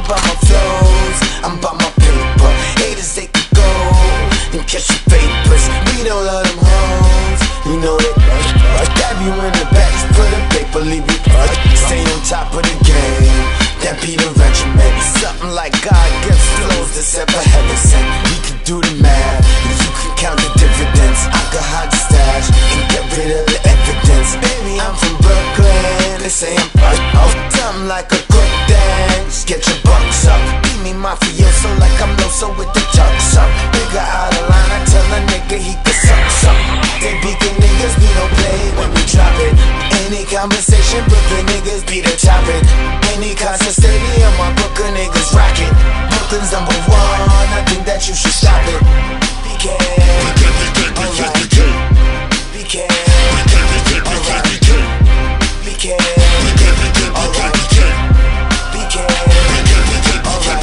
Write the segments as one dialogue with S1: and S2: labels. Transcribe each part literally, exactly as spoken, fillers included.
S1: about my flows, I'm about my paper. Haters, they can go and catch your papers. We don't love them hoes, you know that. I stab you in the back, just put a paper, leave you. Stay on top of the game, that be the regiment. Something like God gives flows that's ever heaven sent. We can do the math, you can count the dividends. I can hide the stash and get rid of the evidence. Baby, I'm from Brooklyn, they say I'm oh, something like a quick dance. Get your bucks up, beat me mafioso like I'm Loso with the tucks up. Nigga out of line, I tell a nigga he can suck some. They beacon niggas, we don't play when we drop it. Any conversation, Brooklyn niggas be the topic. Any concert stadium, my Brooklyn niggas rock it. Brooklyn's number one, I think that you should stop it. B K, alright. B K, alright. B K, alright. B K, alright.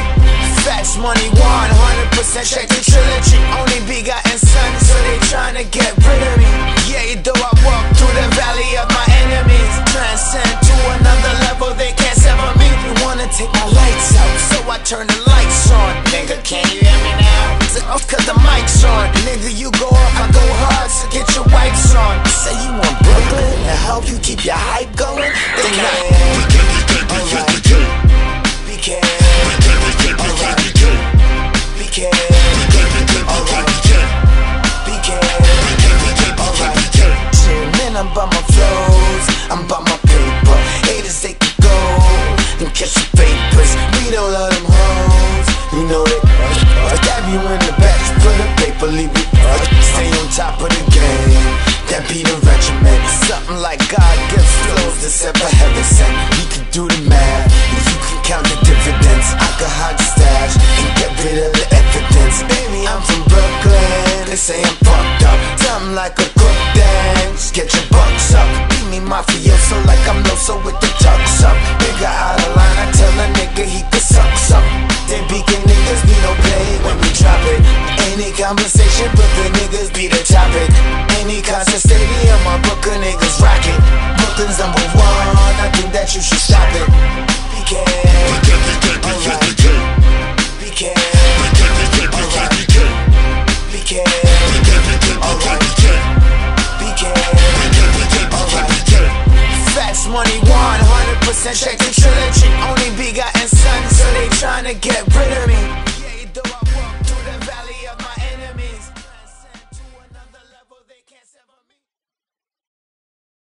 S1: Fast money, one hundred percent check the trilogy. Only begotten son, so they tryna get rid of me. Yeah, though I walk through the valley of my enemies, transcend to another level, they can't sever me. You wanna take my lights out, so I turn the lights on. Nigga, can you hear me now? Oh, cause the mic's on. Nigga, you go off, I go hard, so get your wipes on. Say you want Brooklyn to help you keep your hype going? Then not. Alright. B K, alright. B K, alright. B K, alright. Man, I'm about my flows, I'm about my paper. Haters, they can go and catch your papers. We don't love them hoes, you know that. I stab you in the back, just put a paper, leave you. Stay on top of the game, that be the regiment. Something like God gives flows that's ever heaven sent. We can do the math, you can count the dividends. I can hide the stash and get rid of the evidence. Baby, I'm from Brooklyn, they say I'm fucked up. Something like a quick dance, get your bucks up. Beat me mafioso like I'm Loso with the tucks up. Nigga out of line, I tell a nigga he can suck some. They beacon niggas, we don't play when we drop it. Any conversation, Brooklyn niggas be the topic. Any concert stadium, my Brooklyn niggas rock it. Brooklyn's number one, I think that you should stop it. B K, alright. B K, alright. B K, alright. B K, alright. Fast money, one hundred percent check the trilogy. Only begotten son, so they tryna get rid of me.